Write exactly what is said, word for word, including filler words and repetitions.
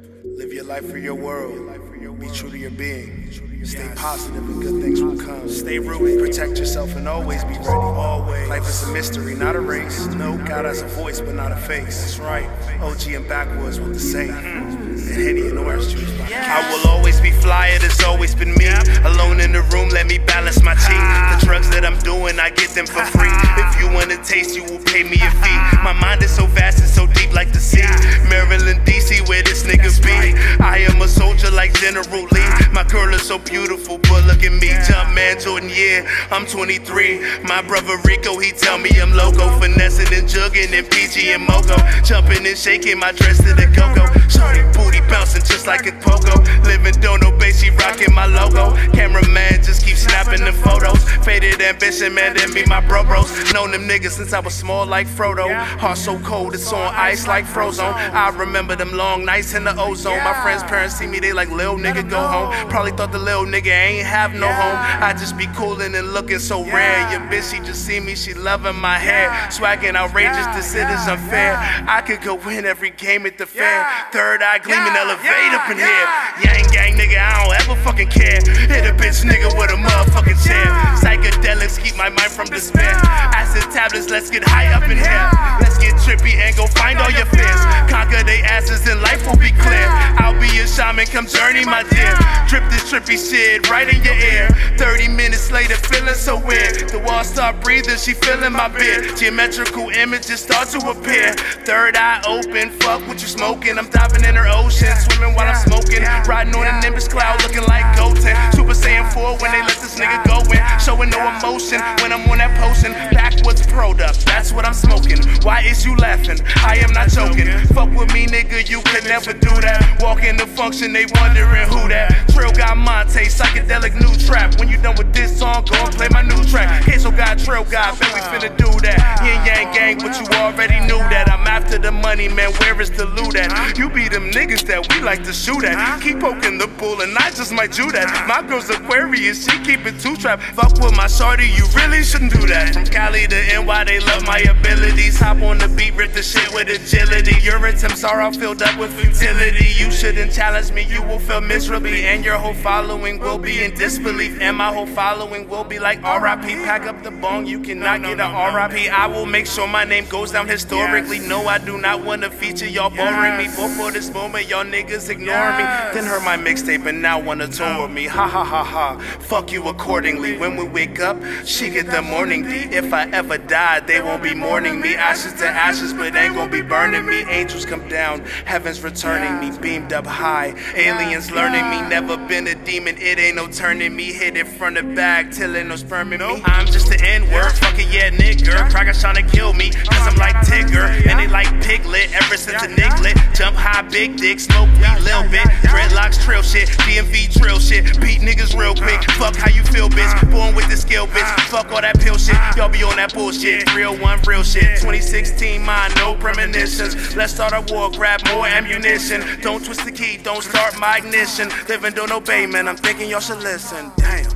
Live your life for your world. Be true to your being. Stay positive and good things will come. Stay rooted, protect yourself and always be ready. Always. Life is a mystery, not a race. No, God has a voice but not a face. That's right. O G and Backwoods with the safe. And Henny and orange juice. I will always be fly, it has always been me. Alone in the room, let me balance my cheek. The drugs that I'm doing, I get them for free. If you want to taste, you will pay me a fee. My mind is so vast and so deep like the sea. Maryland, D C, where this nigga be. I am a soldier like General Lee. My girl is so beautiful, but look at me. Jumpman Jordan, yeah, I'm twenty-three. My brother Rico, he tell me I'm loco. Finessing and jugging and P G and Moco. Jumping and shaking my dress to the go-go. Shorty booty bouncing just like a pogo. Living dono bass, she rocking my logo. Cameraman just keep snapping the photos. Faded ambition, man, that me my bro bros. Known them niggas since I was small like Frodo. Heart so cold, it's on ice like Frozone. I remember them long nights in the ozone. My friends' parents see me, they like, lil nigga, go home. Probably thought the lil nigga ain't have no home. I just be coolin' and looking so rare. Your bitch, she just see me, she loving my hair. Swaggin' outrageous, this shit is unfair. I could go win every game at the fair. Third eye gleaming, elevate up in here. Yang gang nigga, I don't ever fucking care. Hit a bitch nigga with a motherfucking chair. Psychedelics keep my mind from despair. Acid tablets, let's get high up in here. Let's get trippy and go find all your fears. Conquer they asses and life will be clear. I'll be your shaman, come journey my dear. Drip this trippy shit right in your ear. Thirty minutes later, feeling so weird. The walls start breathing, she feeling my beard. Geometrical images start to appear. Third eye open, fuck what you smoking. I'm diving in her ocean, swimming while I'm smoking. Riding on a Nimbus cloud, looking like Goten. Super Saiyan four when they let this nigga go in. Showing no emotion when I'm on that potion. Backwoods product, that's what I'm smoking. Why is you laughing? I am not joking. Fuck with me, nigga, you could never do that. Walk in the function, they wondering who that. Trill got Monte, psychedelic new trap. When you done with this song, go and play my new track. Queso got Trill got, bet we finna do that. Yin Yang gang, but you already knew that. I'm after the money, man, where is the loot at? You be them niggas that we like to shoot at. Keep poking the bull and I just might do that. My girl's Aquarius, she keep it two trap. Fuck with my shorty, you really shouldn't do that. From Cali to N Y, they love my abilities. Hop on the beat, rip the shit with agility. Your attempts are all filled up with futility. You shouldn't challenge me, you will fail miserably. And your whole following will be in disbelief. And my whole following will be like R I P. Pack up the bong, you cannot get an R I P. I will make sure my name goes down historically. No, I do not want to feature y'all boring me. Before this moment, y'all niggas ignore me. Then heard my mixtape and now wanna tour with me. Ha ha ha ha, fuck you accordingly. When we wake up, she get the morning D. If I ever die, they won't be mourning me. Ashes to ashes, but ain't gon' be burning me. Angels come down, heaven's returning me. Beamed up high, aliens learning me. Never been a demon, it ain't no turning me. Hit it from the back, till ain't no sperming me. I'm just the N-word, fuck it, yeah, nigger. Crackers tryna kill me, cause I'm like Tigger. And they like Piglet, ever since a niglet. Jump high, big dick, smoke weed, lil bit. Dreadlocks, trail shit, D M V trail shit. Beat niggas real quick, fuck how you feel, bitch. Born with the skill, bitch, fuck all that pill shit. Y'all be on that bullshit, three oh one real shit. twenty sixteen, mine, no premonitions. Let's start a war, grab more ammunition. Don't twist the key, don't start my ignition. Living, don't obey, man, I'm thinking y'all should listen. Damn.